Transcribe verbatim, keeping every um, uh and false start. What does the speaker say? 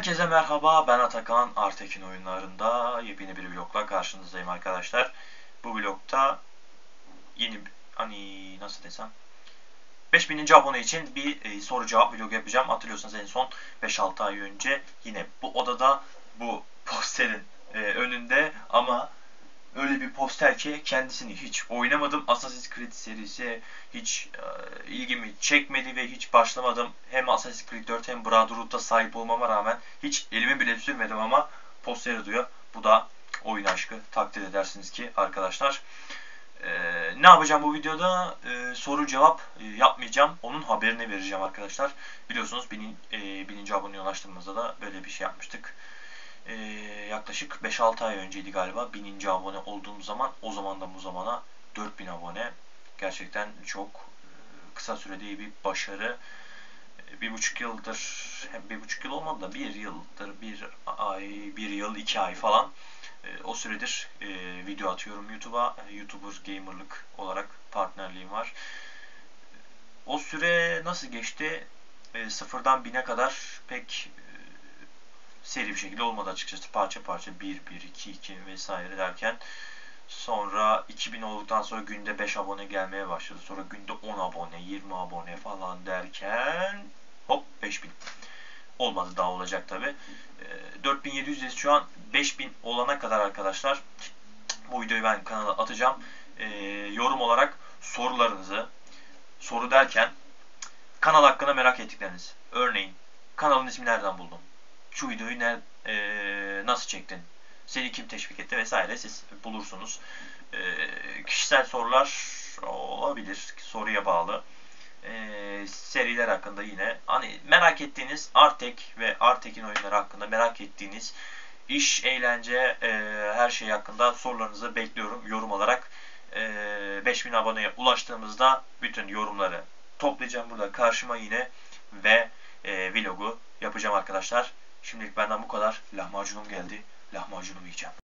Herkese merhaba, ben Atakan. Artekin oyunlarında yepyeni bir vlogla karşınızdayım arkadaşlar. Bu vlogta yeni hani nasıl desem beş bininci abone için bir e, soru cevap vlog yapacağım. Hatırlıyorsanız en son beş altı ay önce yine bu odada bu posterin e, önünde ama öyle bir poster ki kendisini hiç oynamadım. Assassin's Creed serisi hiç e, ilgimi çekmedi ve hiç başlamadım. Hem Assassin's Creed dört hem Brotherhood'a sahip olmama rağmen hiç elimi bile sürmedim ama posteri duruyor. Bu da oyun aşkı, takdir edersiniz ki arkadaşlar. E, ne yapacağım bu videoda? E, soru cevap e, yapmayacağım. Onun haberini vereceğim arkadaşlar. Biliyorsunuz binin, e, bininci aboneye ulaştığımızda da böyle bir şey yapmıştık. Ee, yaklaşık beş altı ay önceydi galiba bininci abone olduğum zaman. O zamandan bu zamana dört bin abone. Gerçekten çok e, kısa sürede iyi bir başarı. E, bir buçuk yıldır, hem bir buçuk yıl olmadı da bir yıldır, bir ay, bir yıl, iki ay falan e, o süredir e, video atıyorum YouTube'a. E, YouTuber gamerlık olarak partnerliğim var. O süre nasıl geçti? E, sıfırdan bine kadar pek seri bir şekilde olmadı açıkçası. Parça parça bir bir iki iki vesaire derken sonra iki bin olduktan sonra günde beş abone gelmeye başladı. Sonra günde on abone, yirmi abone falan derken hop beş bin. Olmadı, daha olacak tabi. E, dört bin yedi yüz şu an. Beş bin olana kadar arkadaşlar bu videoyu ben kanala atacağım. E, yorum olarak sorularınızı, soru derken kanal hakkında merak ettikleriniz. Örneğin kanalın ismi nereden buldun? Şu videoyu ne, e, nasıl çektin? Seni kim teşvik etti vesaire siz bulursunuz. E, kişisel sorular olabilir. Soruya bağlı. E, seriler hakkında yine hani merak ettiğiniz Artek ve Artek'in oyunları hakkında merak ettiğiniz iş, eğlence, e, her şey hakkında sorularınızı bekliyorum yorum olarak. E, beş bin aboneye ulaştığımızda bütün yorumları toplayacağım burada karşıma yine ve e, vlogu yapacağım arkadaşlar. Şimdilik benden bu kadar. Lahmacunum geldi. Lahmacunumu yiyeceğim.